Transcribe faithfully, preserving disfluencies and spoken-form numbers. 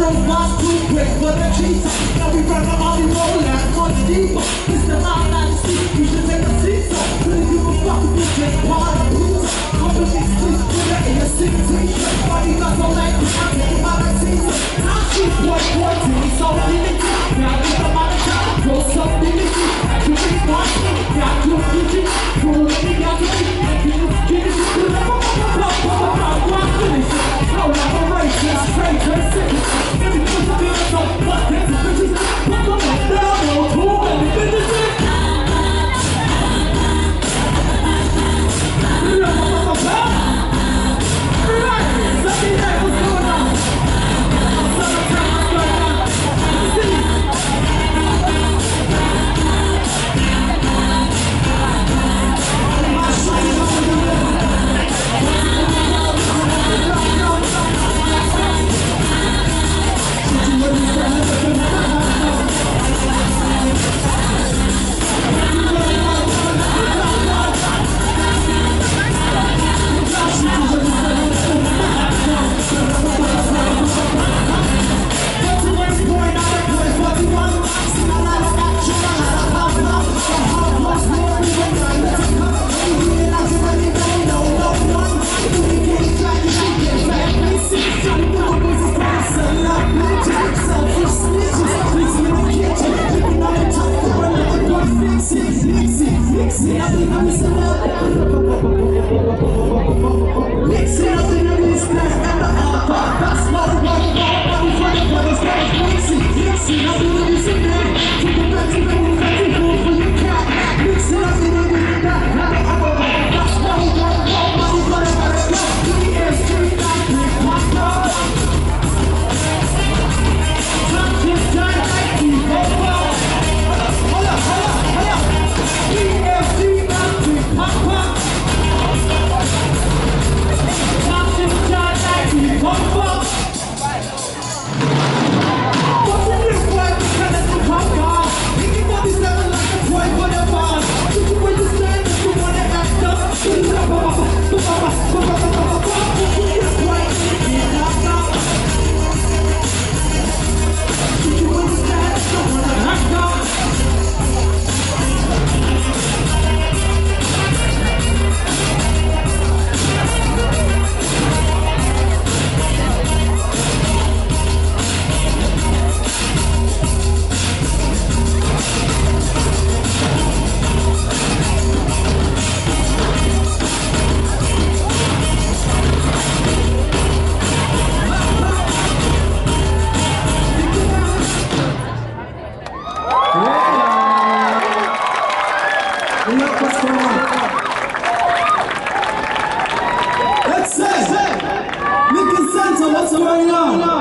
goes by too quick for the cheetah. Now we run them all, we roll out much deeper. It's the line I see, you should take a seat. So, really give a fuck if you get part of pizza. Company sleep, dinner in your seat, teacher. Body got so like me, I'm taking my like teacher. Now she's boy, boy, team, so in the top. Now get them out of town, go something in the seat. You think watch me, got to a future. Cool, let me out to me, and get this, get this, get this. Rock finish it, slow like a racist, straight to the city. Every push of it, so fuck this, bitches. Put them on down, no cool, and the business is. Let's say, Lincoln Center, what's going on?